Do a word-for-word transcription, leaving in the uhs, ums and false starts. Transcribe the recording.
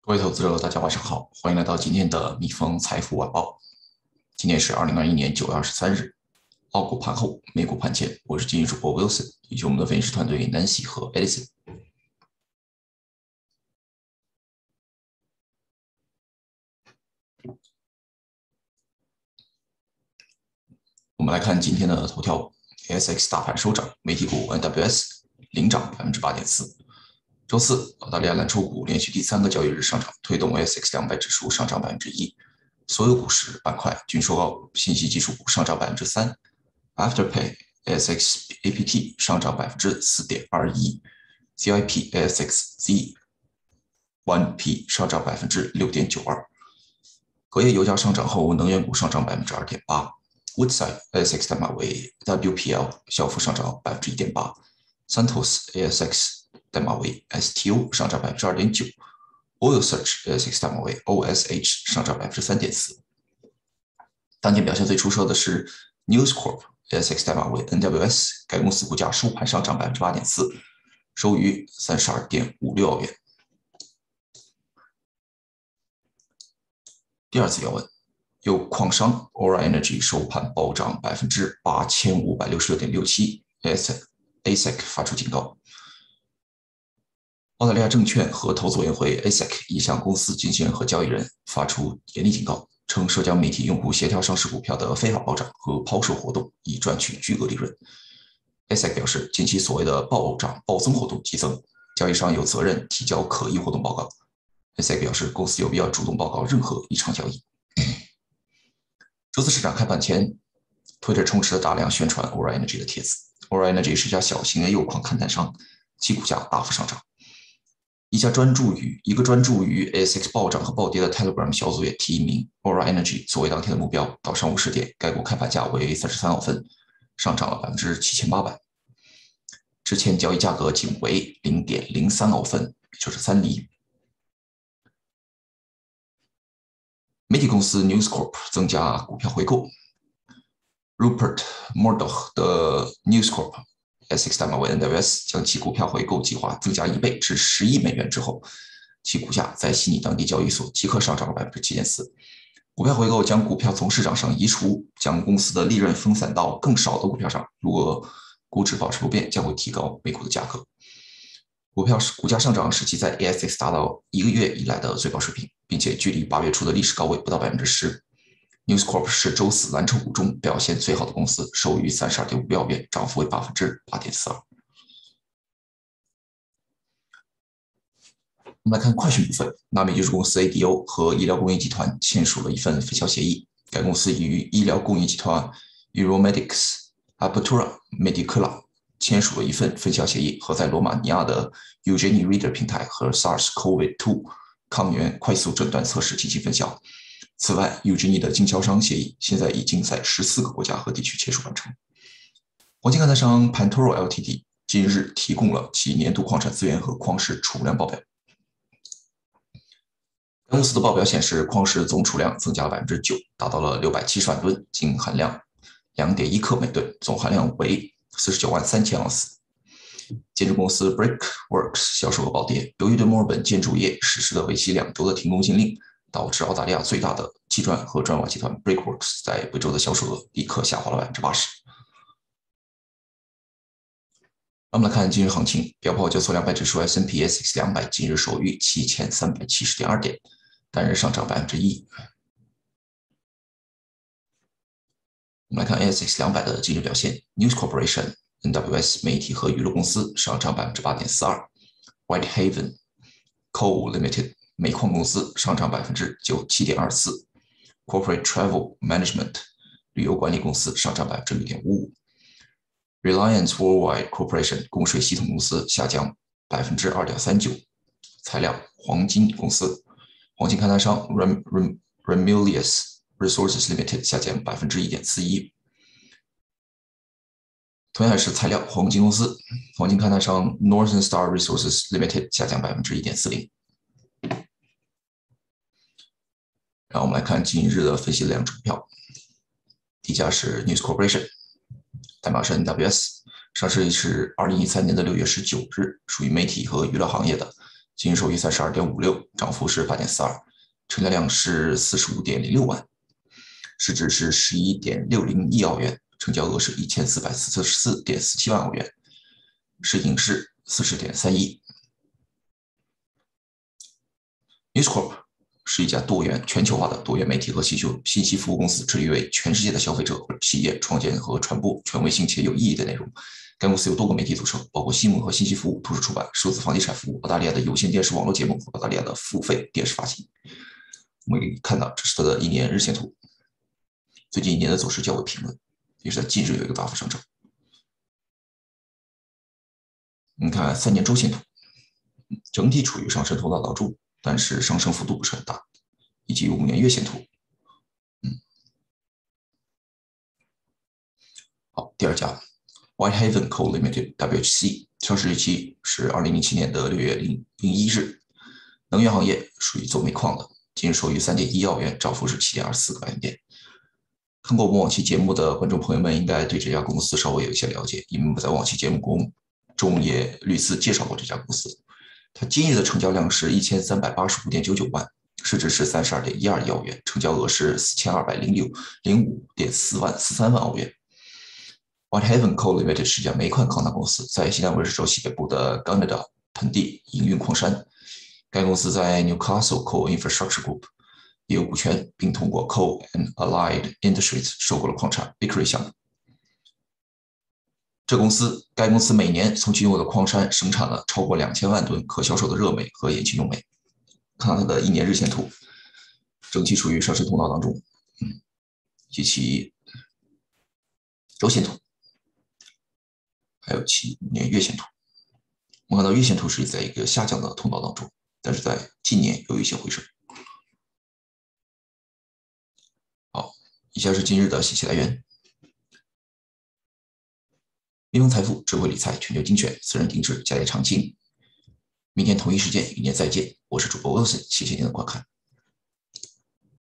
各位投资者，大家晚上好，欢迎来到今天的蜜蜂财富晚报。今天是二零二一年九月二十三日，澳股盘后，美股盘前，我是今日主播 Wilson， 以及我们的分析师团队 Nancy 和 Edison。我们来看今天的头条 ，A S X 大盘收涨，媒体股 N W S 领涨百分之八点四。周四，澳大利亚蓝筹股连续第三个交易日上涨，推动 A S X 两百指数上涨百分之一。所有股市板块均收高，信息技术股上涨百分之三 ，Afterpay A S X A P T 上涨百分之四点二一 ，Z I P A S X Z one P 上涨百分之六点九二。隔夜油价上涨后，能源股上涨百分之二点八 ，Woodside A S X 代码为 W P L 小幅上涨百分之一点八 ，Santos A S X 代码为 S T O 上涨百分之二点九。Oil Search A S X 代码为 O S H 上涨百分之三点四。当天表现最出色的是 News Corp A S X 代码为 N W S， 该公司股价收盘上涨百分之八点四，收于三十二点五六澳元。第二次要闻，有矿商 Aura Energy 收盘暴涨百分之八千五百六十六点六七 ，A S E C 发出警告。澳大利亚证券和投资委员会 A S E C 已向公司经纪人和交易人发出严厉警告，称社交媒体用户协调上市股票的非法暴涨和抛售活动，以赚取巨额利润。A S E C 表示，近期所谓的暴涨暴增活动激增，交易商有责任提交可疑活动报告。A S E C 表示，公司有必要主动报告任何异常交易。周四市场开盘前 ，Twitter 充斥了大量宣传 Aura Energy 的帖子。Aura Energy 是家小型的铀矿勘探商，其股价大幅上涨。一家专注于一个专注于 A S X 暴涨和暴跌的 Telegram 小组也提名 Aura Energy 作为当天的目标。到上午十点，该股开盘价为三十三澳分，上涨了百分之七千八百。之前交易价格仅为零点零三澳分，也就是三厘。媒体公司 News Corp 增加股票回购。Rupert Murdoch 的 News Corp。A S X 代码为 N W S 将其股票回购计划增加一倍至十亿美元之后，其股价在悉尼当地交易所即刻上涨了百分之七点四。股票回购将股票从市场上移除，将公司的利润分散到更少的股票上。如果股指保持不变，将会提高每股的价格。股票股价上涨使其在 A S X 达到一个月以来的最高水平，并且距离八月初的历史高位不到百分之十。News Corp 是周四蓝筹股中表现最好的公司，收于三十二点五六澳元，涨幅为百分之八点四二。我们来看快讯部分，纳米技术公司 A D O 和医疗工业集团签署了一份分销协议。该公司已与医疗工业集团 Euromedics Apertura Medicula 签署了一份分销协议，和在罗马尼亚的 Eugenie Reader 平台和 SARS-C o V 二 抗原快速诊断测试进行分销。此外 ，Eugenie 的经销商协议现在已经在十四个国家和地区签署完成。黄金勘探商 Pantoro Ltd 近日提供了其年度矿产资源和矿石储量报表。该公司的报表显示，矿石总储量增加了百分之九，达到了六百七十万吨，净含量两点一克每吨，总含量为四十九万三千盎司。建筑公司 Brickworks 销售额暴跌，由于对墨尔本建筑业实施的为期两周的停工禁令，导致澳大利亚最大的砌砖和砖瓦集团 Brickworks 在本周的销售额立刻下滑了百分之八十。我们来看今日行情，标普交易所两百指数 S and P A S X 两百今日收于七千三百七十点二点，单日上涨百分之一。我们来看 A S X 两百的今日表现 ，News Corporation、N W S 媒体和娱乐公司上涨百分之八点四二 ，Whitehaven Coal Limited 煤矿公司上涨百分之九七点二四 ，Corporate Travel Management 旅游管理公司上涨百分之六点五五 ，Reliance Worldwide Corporation 供水系统公司下降百分之二点三九，材料黄金公司黄金勘探商 Rem Rem Remilius Resources Limited 下降百分之一点四一。同样是材料黄金公司黄金勘探商 Northern Star Resources Limited 下降百分之一点四零。然后我们来看今日的分析两只股票，第一家是 News Corporation， 代码是 N W S， 上市是二零一三年的六月十九日，属于媒体和娱乐行业的， 今日收于三十二点五六，涨幅是八点四二，成交量是四十五点零六万，市值是十一点六零亿澳元，成交额是一千四百四十四点四七万澳元，市盈是四十点三亿。News Corp 是一家多元、全球化的多元媒体和信息信息服务公司，致力为全世界的消费者和企业创建和传播权威性且有意义的内容。该公司由多个媒体组成，包括新闻和信息服务、图书出版、数字房地产服务、澳大利亚的有线电视网络节目和澳大利亚的付费电视发行。我们可以看到，这是它的一年日线图。最近一年的走势较为平稳，也是在近日有一个大幅上涨。你看三年周线图，整体处于上升通道当中，但是上升幅度不是很大，以及五年月线图。嗯，好，第二家 Whitehaven Coal Limited W H C 上市日期是二零零七年的六月零一日，能源行业属于做煤矿的，今日收于三点一澳元，涨幅是七点二四个百分点。看过我们往期节目的观众朋友们应该对这家公司稍微有一些了解，因为我们在往期节目中也屡次介绍过这家公司。它今日的成交量是一千三百八十五点九九万，市值是三十二点一二亿澳元，成交额是四千二百零六零五点四万四三万澳元。Whitehaven Coal Limited 是一家煤矿矿纳公司，在西南威尔士州西北部的 Gunnedah 盆地营运矿山。该公司在 Newcastle Coal Infrastructure Group 也有股权，并通过 Coal and Allied Industries 收购了矿产 Vickery 项目。这公司，该公司每年从其拥有的矿山生产了超过两千万吨可销售的热煤和冶金用煤。看它的一年日线图，整体处于上升通道当中，嗯，及其周线图，还有其年月线图。我们看到月线图是在一个下降的通道当中，但是在近年有一些回升。好，以下是今日的信息来源。蜜蜂财富智慧理财全球精选私人定制家业长青。明天同一时间与您再见，我是主播 Wilson，谢谢您的观看。